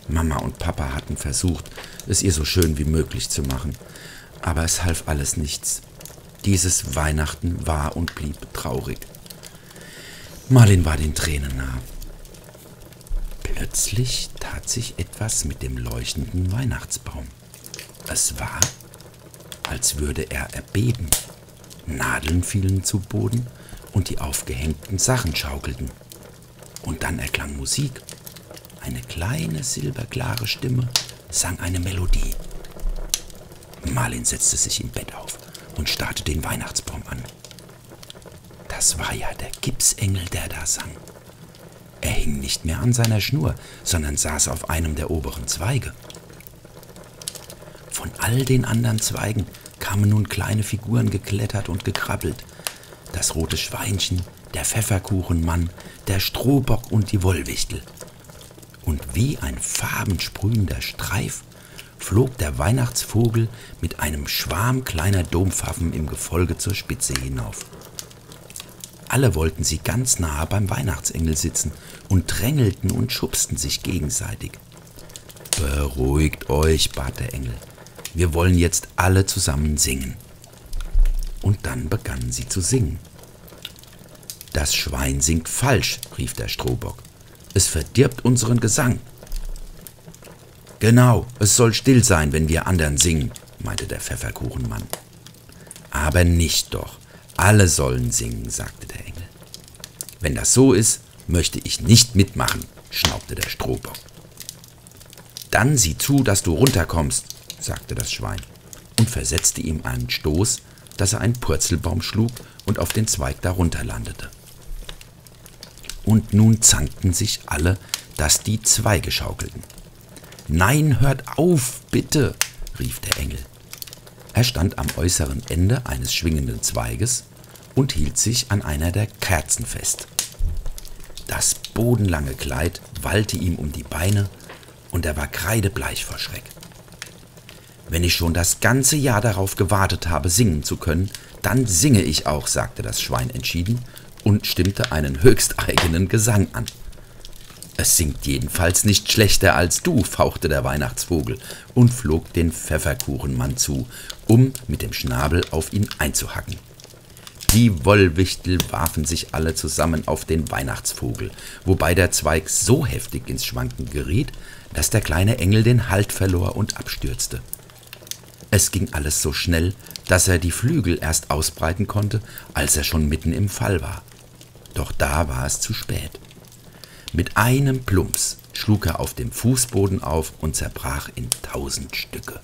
Mama und Papa hatten versucht, es ihr so schön wie möglich zu machen, aber es half alles nichts. Dieses Weihnachten war und blieb traurig. Marlin war den Tränen nah. Plötzlich tat sich etwas mit dem leuchtenden Weihnachtsbaum. Es war, als würde er erbeben. Nadeln fielen zu Boden und die aufgehängten Sachen schaukelten. Und dann erklang Musik. Eine kleine, silberklare Stimme sang eine Melodie. Marlin setzte sich im Bett auf und starrte den Weihnachtsbaum an. Das war ja der Gipsengel, der da sang. Er hing nicht mehr an seiner Schnur, sondern saß auf einem der oberen Zweige. Von all den anderen Zweigen kamen nun kleine Figuren geklettert und gekrabbelt. Das rote Schweinchen, der Pfefferkuchenmann, der Strohbock und die Wollwichtel. Und wie ein farbensprühender Streif flog der Weihnachtsvogel mit einem Schwarm kleiner Dompfaffen im Gefolge zur Spitze hinauf. Alle wollten sie ganz nahe beim Weihnachtsengel sitzen und drängelten und schubsten sich gegenseitig. »Beruhigt euch«, bat der Engel. »Wir wollen jetzt alle zusammen singen.« Und dann begannen sie zu singen. »Das Schwein singt falsch«, rief der Strohbock. »Es verdirbt unseren Gesang.« »Genau, es soll still sein, wenn wir anderen singen«, meinte der Pfefferkuchenmann. »Aber nicht doch. Alle sollen singen«, sagte der Engel. »Wenn das so ist, möchte ich nicht mitmachen«, schnaubte der Strohbock. »Dann sieh zu, dass du runterkommst«, sagte das Schwein und versetzte ihm einen Stoß, dass er einen Purzelbaum schlug und auf den Zweig darunter landete. Und nun zankten sich alle, dass die Zweige schaukelten. »Nein, hört auf, bitte«, rief der Engel. Er stand am äußeren Ende eines schwingenden Zweiges und hielt sich an einer der Kerzen fest. Das bodenlange Kleid wallte ihm um die Beine und er war kreidebleich vor Schreck. »Wenn ich schon das ganze Jahr darauf gewartet habe, singen zu können, dann singe ich auch«, sagte das Schwein entschieden und stimmte einen höchst eigenen Gesang an. »Es singt jedenfalls nicht schlechter als du«, fauchte der Weihnachtsvogel und flog den Pfefferkuchenmann zu, um mit dem Schnabel auf ihn einzuhacken. Die Wollwichtel warfen sich alle zusammen auf den Weihnachtsvogel, wobei der Zweig so heftig ins Schwanken geriet, dass der kleine Engel den Halt verlor und abstürzte. Es ging alles so schnell, dass er die Flügel erst ausbreiten konnte, als er schon mitten im Fall war. Doch da war es zu spät. Mit einem Plumps schlug er auf dem Fußboden auf und zerbrach in 1000 Stücke.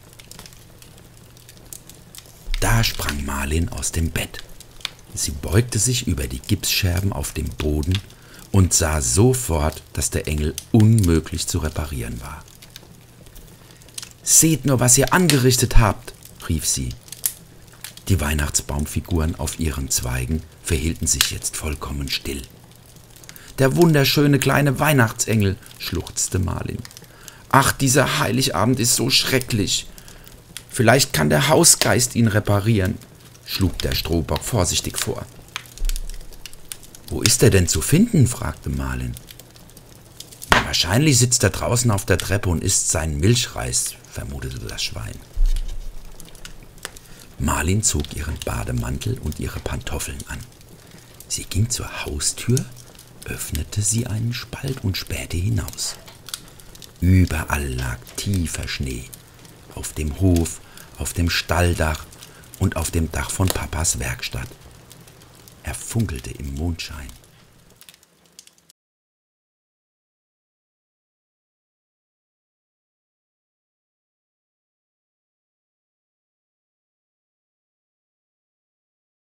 Da sprang Marlin aus dem Bett. Sie beugte sich über die Gipsscherben auf dem Boden und sah sofort, dass der Engel unmöglich zu reparieren war. »Seht nur, was ihr angerichtet habt«, rief sie. Die Weihnachtsbaumfiguren auf ihren Zweigen verhielten sich jetzt vollkommen still. »Der wunderschöne kleine Weihnachtsengel«, schluchzte Marlin. »Ach, dieser Heiligabend ist so schrecklich. Vielleicht kann der Hausgeist ihn reparieren«, schlug der Strohbock vorsichtig vor. »Wo ist er denn zu finden?«, fragte Marlin. »Wahrscheinlich sitzt er draußen auf der Treppe und isst seinen Milchreis«, vermutete das Schwein. Marlin zog ihren Bademantel und ihre Pantoffeln an. Sie ging zur Haustür, öffnete sie einen Spalt und spähte hinaus. Überall lag tiefer Schnee, auf dem Hof, auf dem Stalldach und auf dem Dach von Papas Werkstatt. Er funkelte im Mondschein.